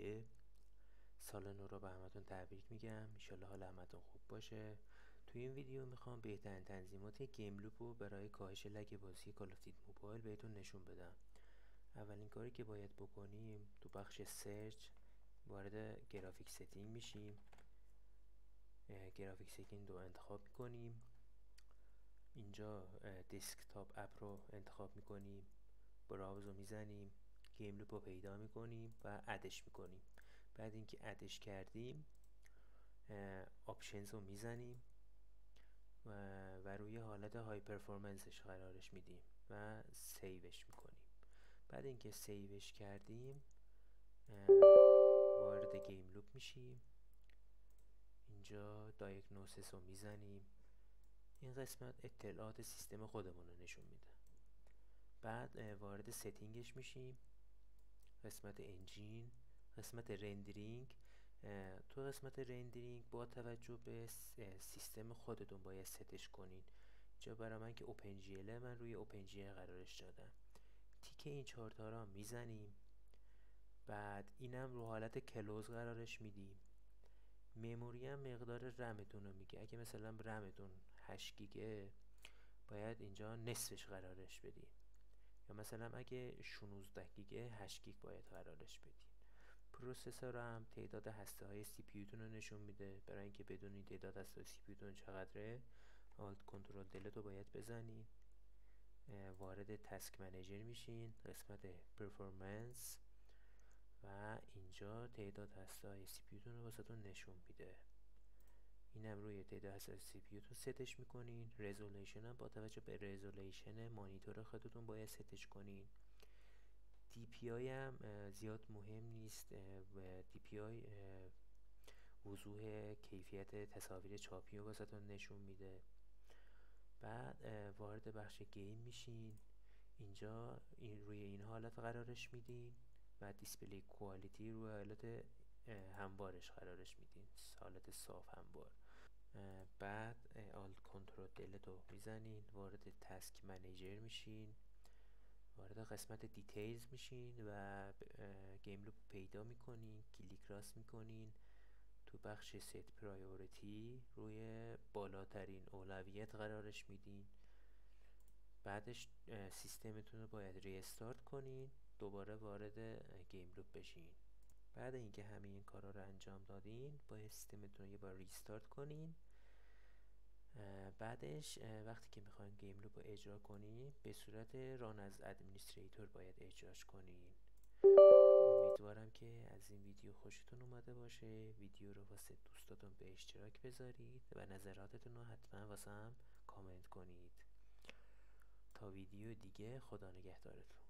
دیگه. سال نو رو به همتون تبریک میگم، انشالله حال همتون خوب باشه. توی این ویدیو میخوام بهترین تنظیمات گیم لوپ رو برای کاهش لگ بازی کال آف دیوتی موبایل بهتون نشون بدم. اولین کاری که باید بکنیم تو بخش سرچ وارد گرافیک ستینگ میشیم. گرافیک ستینگ رو انتخاب میکنیم. اینجا دسکتاپ اپ رو انتخاب میکنیم، براوز رو میزنیم، گیم لوپ رو پیدا میکنیم و ادش میکنیم. بعد اینکه ادش کردیم آپشنز رو میزنیم و روی حالت های پرفورمنسش قرارش میدیم و سیوش میکنیم. بعد اینکه سیوش کردیم وارد گیم لوپ میشیم. اینجا دایگنوستس رو میزنیم. این قسمت اطلاعات سیستم خودمون رو نشون میده. بعد وارد ستینگش میشیم، قسمت انجین، قسمت رندرینگ. تو قسمت رندرینگ با توجه به سیستم خودتون باید ستش کنین. اینجا برای من که اوپن جی ال من روی اوپن جی ال قرارش دادم. تیک این 4 تا را میزنیم. بعد اینم رو حالت کلوز قرارش میدیم. مموری هم مقدار رمتون رو میگه. اگه مثلا رمتون 8 گیگه باید اینجا نصفش قرارش بدین، یا مثلا اگه 16 گیگه 8 گیگ باید قرارش بدین. پروسسور هم تعداد هسته های سی پی یو تون رو نشون میده. برای اینکه بدونین تعداد هسته های سی پی یو تون چقدره آلت کنترل دلت رو باید بزنین. وارد تسک منیجر میشین، قسمت پرفورمنس، و اینجا تعداد هسته های سی پی یو تون رو واسهتون نشون میده. اینم روی تعداد هسته های سی پی یو تون ستش میکنین. رزولوشن هم با توجه به رزولوشن مانیتور خودتون باید ستش کنین. دی پی آی هم زیاد مهم نیست و دی پی آی وضوح کیفیت تصاویر چاپی رو واسهتون نشون میده. بعد وارد بخش گیم میشین. اینجا روی این حالت قرارش میدین و دیسپلی کوالیتی روی حالت هموارش قرارش میدین، حالت صاف هموار. بعد آلت کنترل دلت رو میزنین، وارد تسک منیجر میشین، وارد قسمت دیتیلز میشین و گیم لوپ پیدا میکنین، کلیک راست میکنین، تو بخش ست پرایوریتی روی بالاترین اولویت قرارش میدین. بعدش سیستمتون رو باید ریستارت کنین، دوباره وارد گیم لوپ بشین. بعد اینکه همه این کارا رو انجام دادین باید سیستمتون رو یه بار ریستارت کنین. بعدش وقتی که میخواین گیم لوپ رو اجرا کنین به صورت ران از ادمنستریتور باید اجراش کنین. امیدوارم که از این ویدیو خوشتون اومده باشه. ویدیو رو واسه دوستاتون به اشتراک بذارید و نظراتتون رو حتما واسه هم کامنت کنید. تا ویدیو دیگه، خدا نگهدارتون.